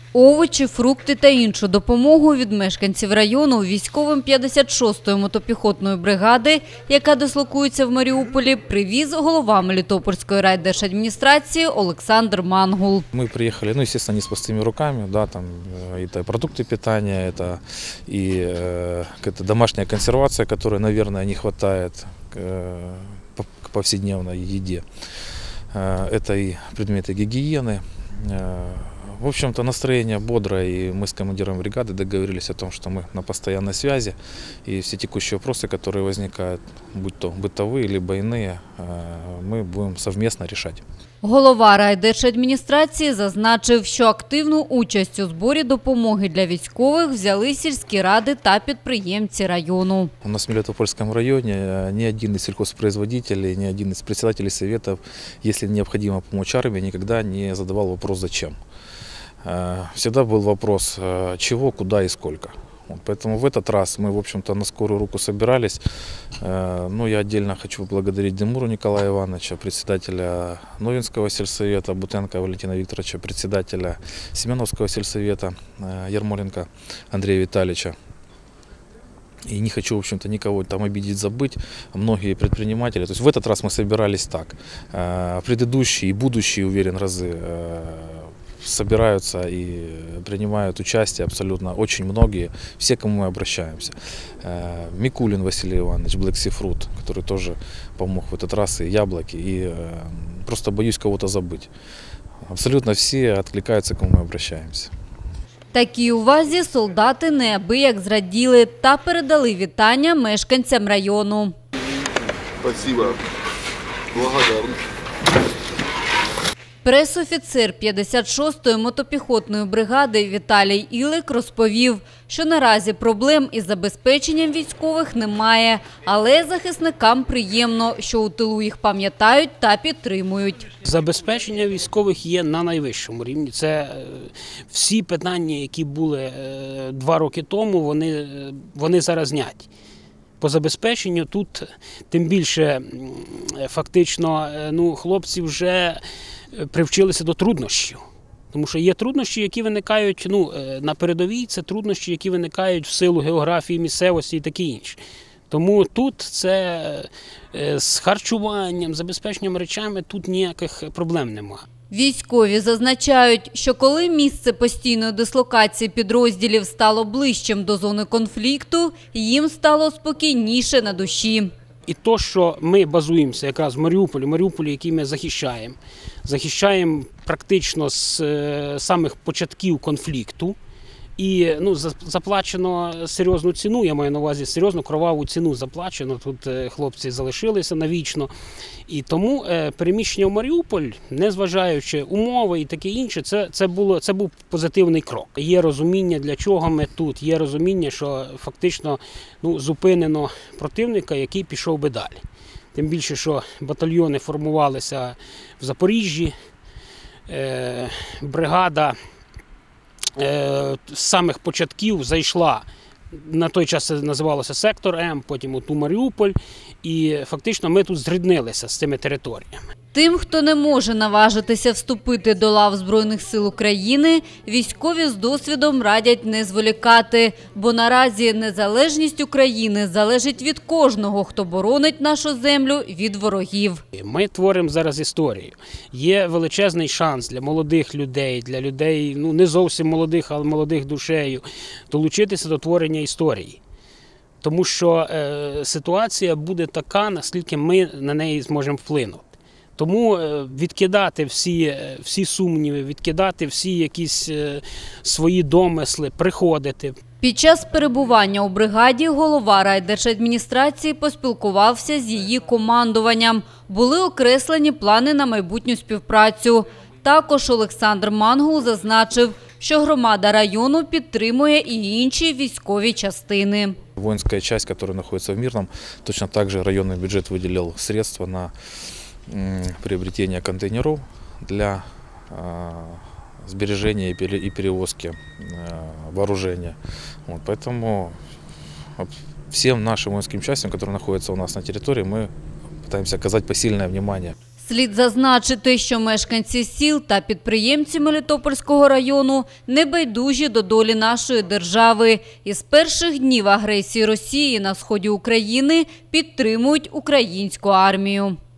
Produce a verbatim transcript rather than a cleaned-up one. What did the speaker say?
Овочі, фрукти та іншу допомогу від мешканців району військовим п'ятдесят шостої мотопіхотної бригади, яка дислокується в Маріуполі, привіз голова Мелітопольської райдержадміністрації Олександр Мангул. Мы приехали, ну, естественно, не с пустыми руками, да, там это продукты питания, это и э, это домашняя консервация, которой, наверное, не хватает э, к повседневной еде. Э, это и предметы гигиены. Э, В общем-то, настроение бодрое, и мы с командиром бригады договорились о том, что мы на постоянной связи, и все текущие вопросы, которые возникают, будь то бытовые, либо иные, мы будем совместно решать. Голова райдержадміністрації зазначив, що активну участь у зборі допомоги для військових взяли сільські ради та підприємці району. У нас в Мелитопольском районе ни один из сельхозпроизводителей, ни один из председателей советов, если необходимо помочь армии, никогда не задавал вопрос «зачем?». Всегда был вопрос чего, куда и сколько. Поэтому в этот раз мы, в общем-то, на скорую руку собирались. Ну, я отдельно хочу поблагодарить Демуру Николая Ивановича, председателя Новинского сельсовета, Бутенко Валентина Викторовича, председателя Семеновского сельсовета, Ермоленко Андрея Витальевича. И не хочу, в общем-то, никого там обидеть, забыть. Многие предприниматели. То есть в этот раз мы собирались так. Предыдущие и будущие, уверен, разы собираются и принимают участие абсолютно очень многие, все, к кому мы обращаемся. Микулин Василий Иванович, Black Sea Fruit, который тоже помог в этот раз, и яблоки, и просто боюсь кого-то забыть. Абсолютно все откликаются, к кому мы обращаемся. Такій увазі солдати неабияк зраділи та передали вітання мешканцям району. Спасибо. Благодарен. Пресофіцер п'ятдесят шостої мотопіхотної бригади Віталій Ілик розповів, що наразі проблем із забезпеченням військових немає, але захисникам приємно, що у тилу їх пам'ятають та підтримують. Забезпечення військових є на найвищому рівні. Це всі питання, які були два роки тому, вони, вони зараз зняті. По забезпеченню тут тим більше фактично ну, хлопці вже привчилися до труднощів. Тому що є труднощі, які виникають ну, на передовій, це труднощі, які виникають в силу географії, місцевості і таке інше. Тому тут це з харчуванням, забезпеченням речами, тут ніяких проблем немає. Військові зазначають, що коли місце постійної дислокації підрозділів стало ближчим до зони конфлікту, їм стало спокійніше на душі. І то, що ми базуємося якраз в Маріуполі, Маріуполі, який ми захищаємо, захищаємо практично з самих початків конфлікту, і ну, заплачено серйозну ціну, я маю на увазі серйозну кроваву ціну заплачено, тут хлопці залишилися навічно. І тому переміщення в Маріуполь, незважаючи умови і таке інше, це, це, було, це був позитивний крок. Є розуміння, для чого ми тут, є розуміння, що фактично ну, зупинено противника, який пішов би далі. Тим більше, що батальйони формувалися в Запоріжжі, е, бригада з самих початків зайшла, на той час це називалося Сектор М, потім от у Маріуполь, і фактично ми тут зріднилися з цими територіями. Тим, хто не може наважитися вступити до лав Збройних сил України, військові з досвідом радять не зволікати, бо наразі незалежність України залежить від кожного, хто боронить нашу землю від ворогів. Ми творимо зараз історію. Є величезний шанс для молодих людей, для людей, ну не зовсім молодих, але молодих душею, долучитися до творення історії. Тому що е, ситуація буде така, наскільки ми на неї зможемо вплинути. Тому відкидати всі, всі сумніви, відкидати всі якісь свої домисли, приходити. Під час перебування у бригаді голова райдержадміністрації поспілкувався з її командуванням. Були окреслені плани на майбутню співпрацю. Також Олександр Мангул зазначив, що громада району підтримує і інші військові частини. Воинская часть, которая находится в Мирном, точно так же районный бюджет выделил средства на приобретение контейнеров для сбережения и перевозки вооружения. Вот, поэтому всем нашим воинским частям, которые находятся у нас на территории, мы пытаемся оказать посильное внимание. Слід зазначити, що мешканці сіл та підприємці Мелітопольського району небайдужі до долі нашої держави. І з перших днів агресії Росії на сході України підтримують українську армію.